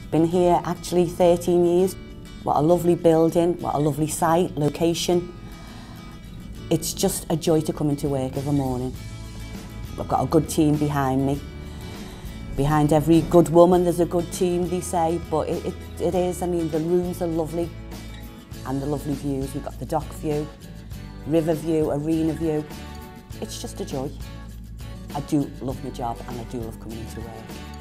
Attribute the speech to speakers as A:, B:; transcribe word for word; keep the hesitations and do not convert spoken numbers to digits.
A: Been here actually thirteen years. What a lovely building, what a lovely site, location. It's just a joy to come into work every morning. I've got a good team behind me. Behind every good woman there's a good team, they say, but it, it, it is. I mean, the rooms are lovely and the lovely views. We've got the dock view, river view, arena view. It's just a joy. I do love my job and I do love coming into work.